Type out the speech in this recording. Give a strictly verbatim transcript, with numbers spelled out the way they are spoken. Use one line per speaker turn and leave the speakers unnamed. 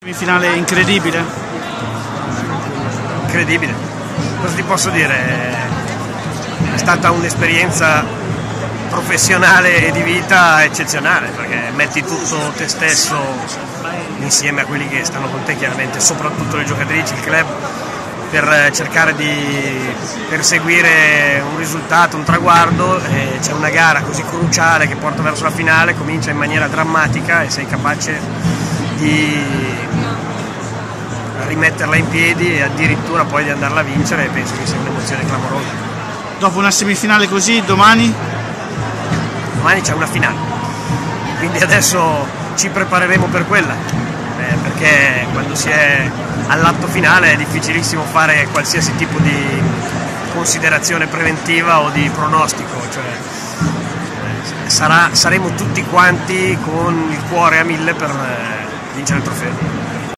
Semifinale incredibile.
Incredibile. Cosa ti posso dire? È stata un'esperienza professionale e di vita eccezionale, perché metti tutto te stesso insieme a quelli che stanno con te, chiaramente, soprattutto le giocatrici, il club, per cercare di perseguire un risultato, un traguardo. E c'è una gara così cruciale che porta verso la finale, comincia in maniera drammatica e sei capace di rimetterla in piedi e addirittura poi di andarla a vincere, e penso che sia un'emozione clamorosa.
Dopo una semifinale così, domani?
Domani c'è una finale, quindi adesso ci prepareremo per quella, eh, perché quando si è all'atto finale è difficilissimo fare qualsiasi tipo di considerazione preventiva o di pronostico, cioè eh, sarà, saremo tutti quanti con il cuore a mille per eh, vincere il trofeo.